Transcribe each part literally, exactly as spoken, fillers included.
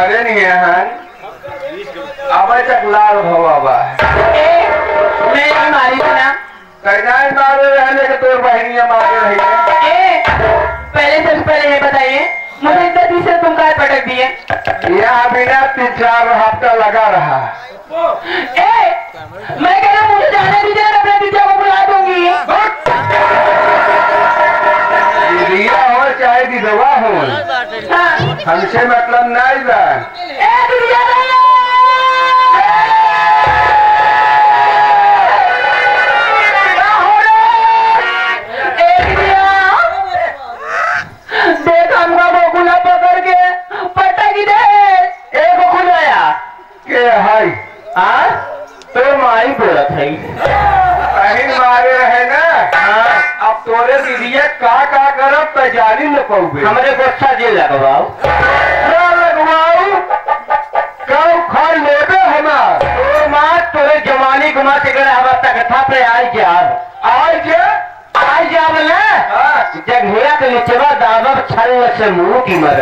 मारे नहीं है अब तक लाल भवा मैं नहीं मारी थी ना। कहना मारे रहने के तोर बहनियां मारे रही है। ए, पहले सबसे पहले ये बताइए मुझे इतना दिन से तुम काय पटक दिए। यहाँ बिना तीन चार हफ्ता लगा रहा। ए, मैं कह रहा मुझे जाने दीजिए, अपने दीदिया को बुला दूंगी। दीदिया हो चाहे विधवा हो, हमसे मतलब नहीं बा। ए दीदिया देख हमका बकुला पकड़ के पटक दे। एक बकुल आया के हाय हाँ तो माई बोलत है बहन मारे रहे ना। हाँ अब तोरे दीदिया का का करब तो जानी न पाऊगे। हमारे गुस्सा जेल लगवाओ लगवाऊ कब खा लेबे हमार तो माँ तोरे जवानी गुमा से गए हवा तक था पे आई जा आज के आई जा बोले जगहिया के नीचे दादा छल से मुंह की मर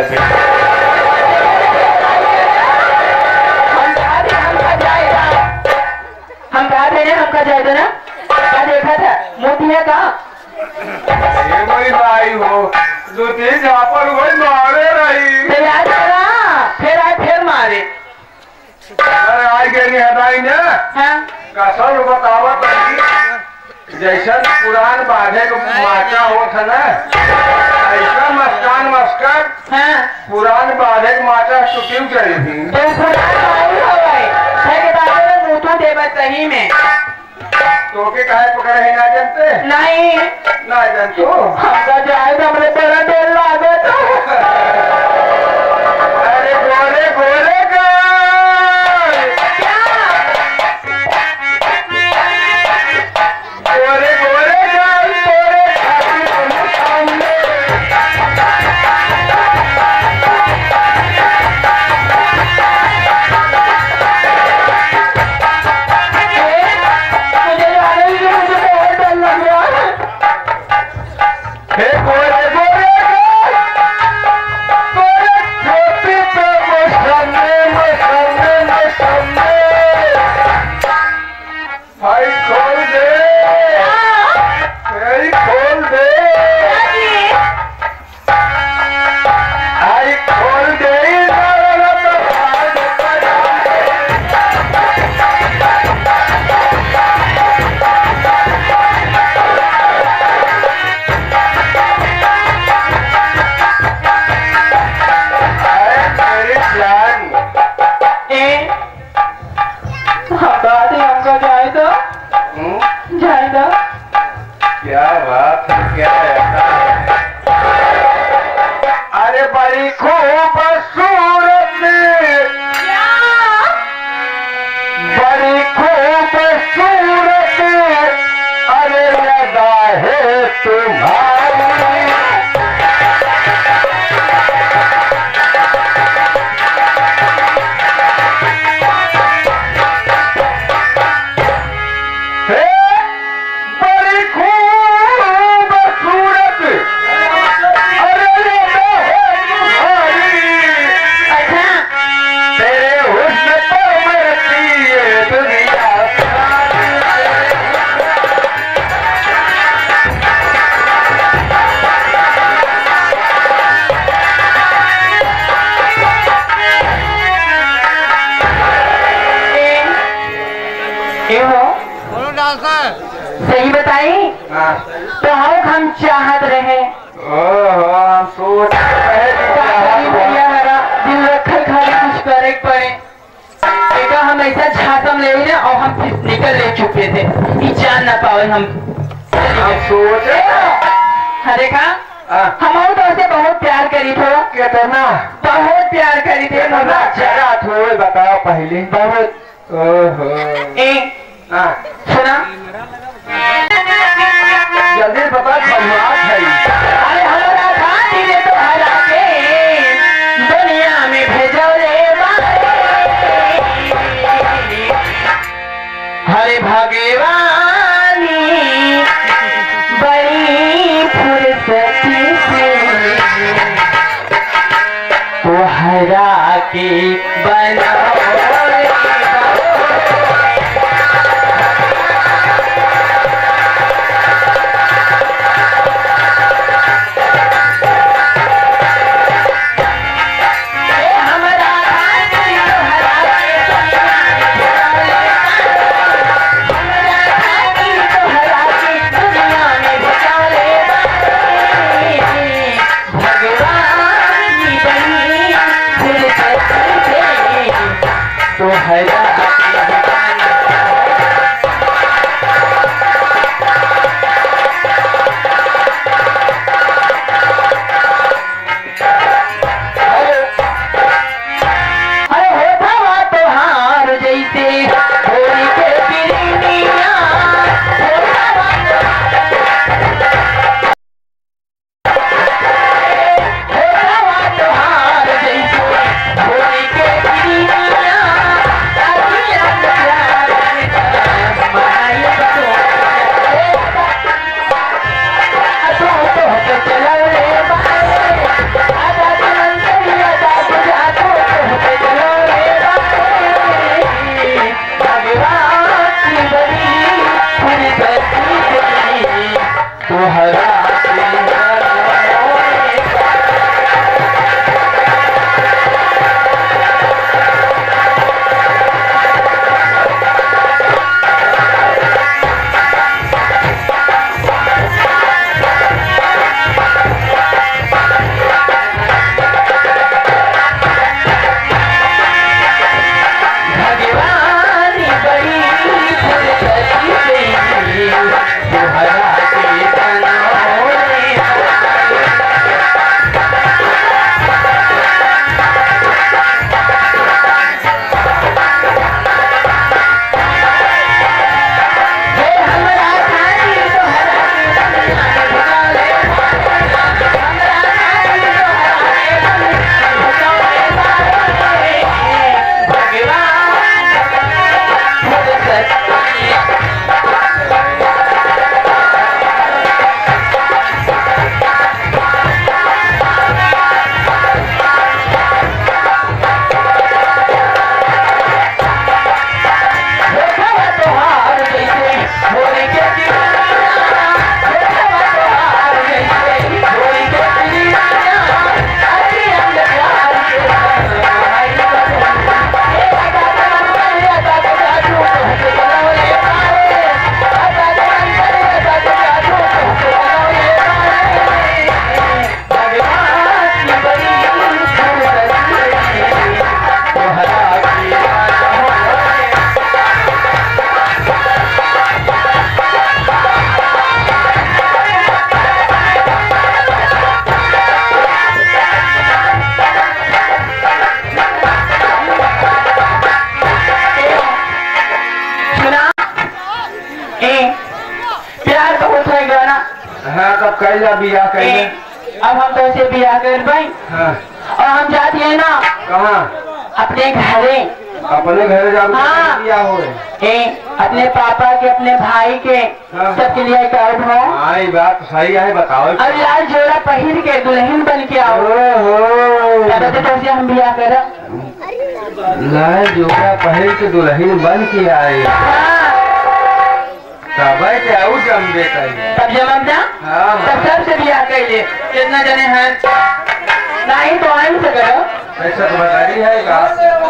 हम कहा थे ना हमका जाए थे ना क्या देखा था मोती है कहा ये कोई भाई हो दो तीन झापर वही मारे रही फिर आज फिर आए फिर मारे। अरे आई गई हटाई ने हाँ कसम बतावत रही जैसा पुरान बाधे को माचा हो था ना ऐसा मस्कान मस्कर हाँ पुरान बाधे को माचा टूटी चली थी। तो पुरान भाई हो गए है के बारे में मुँह देवत सही में तो के काहे पकड़े है ना जानते नहीं ना जानते हो हमका जाए तो हमने बड़ा देर लागे तो अरे गोरे गोरे का गोरे गोरे क्या बात है क्या ऐसा है। अरे बड़ी खूबसूरत बड़ी खूबसूरत अरे लगा है तुम्हारी सही बताई तो हम हम चाहत रहे हम सोच दिल रखल खाली कुछ करे पड़े देखा हम ऐसा झांसम ले ना और हम फिर निकल ले चुके थे ये जान ना पावे हम सोच अरे खा हम तो ऐसे बहुत प्यार करी थे कितना बहुत प्यार करी थे जरा थोड़े बताओ पहले बहुत ओहो एक सुना जल्दी बता धन्यवाद है। अरे हमारा घाटी ने तो हरा के दुनिया में भेजो रे हरे भगवानी बड़ी फुर्सती से तो हरा के प्यार बहुत हो गया ना। हाँ तब कह जा बिया कह ए, अब हम तो उसे बिया कर भाई। हाँ और हम जाते हैं ना कहाँ? अपने घरे। अपने घर जा हाँ। बिया हो ए, अपने पापा के अपने भाई के हाँ। सबके लिए कर दो। हाँ ये बात सही है बताओ। और लाल जोड़ा पहन के दुल्हन बन के आओ। ओहो तब तो उसे हम बिया कर। लाल जोड़ा पहन के दुल्हन बन के आए हाँ, तब के आऊ जम देता तब जमब जा। हाँ तब सबसे बिया कर ले। कितना जने हैं? नहीं तो आए से करो। ऐसा तो बता रही है का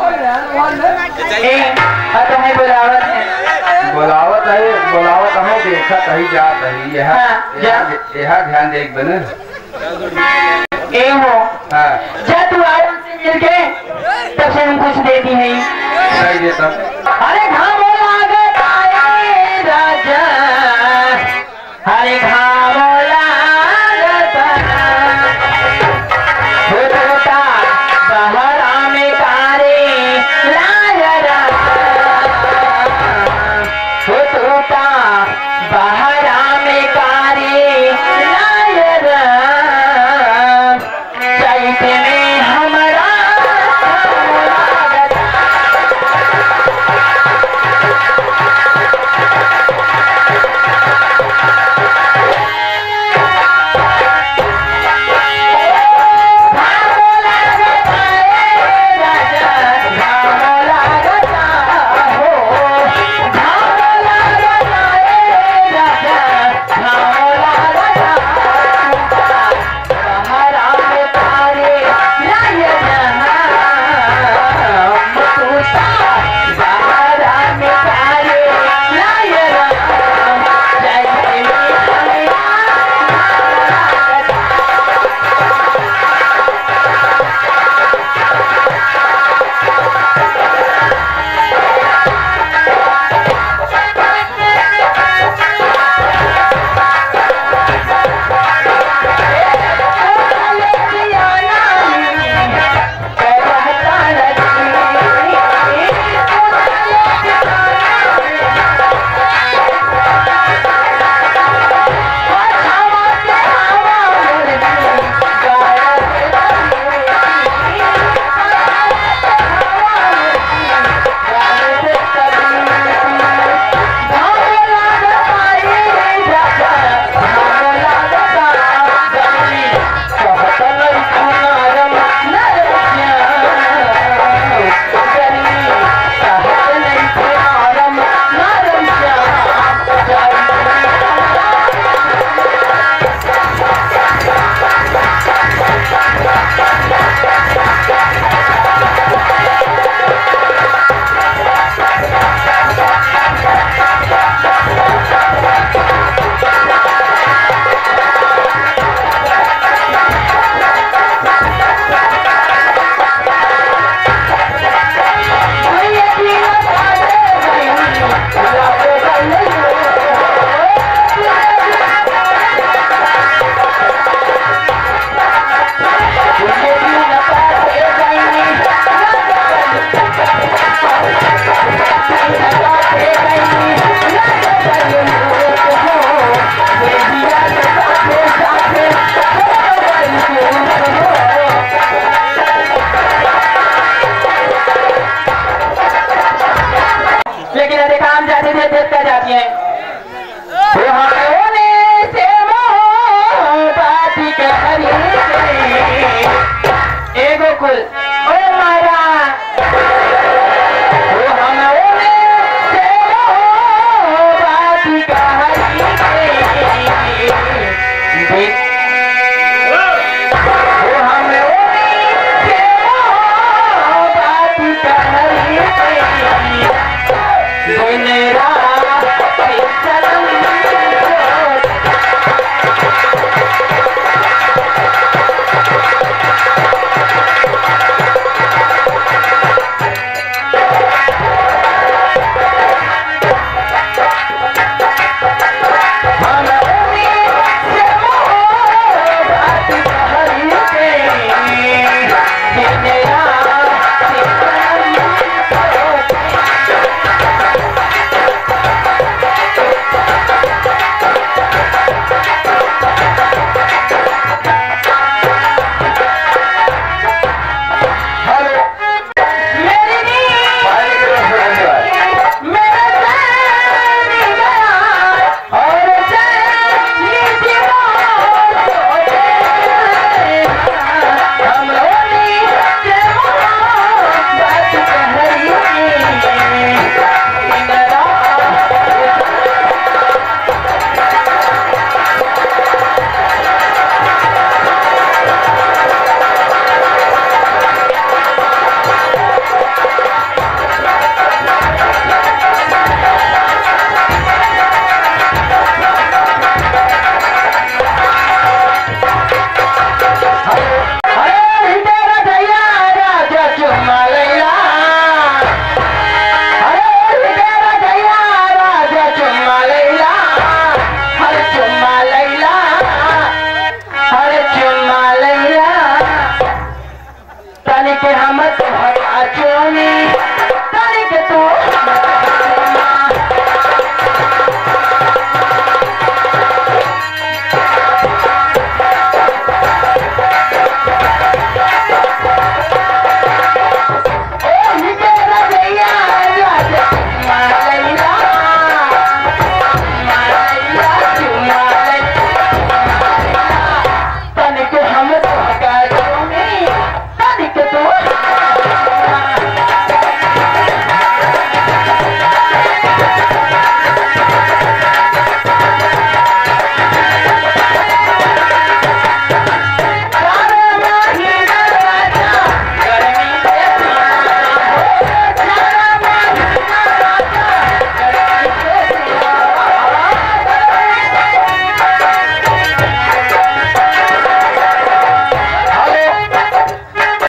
ए, अब तो है बुलावत है। बोलावत है बोलावत है देखा कहीं जात है यह हाँ, जा। यह ध्यान दे एक बने ए हो हाँ जा तू आओ उनसे मिल के तब से हम कुछ देती है। सही दे तब अरे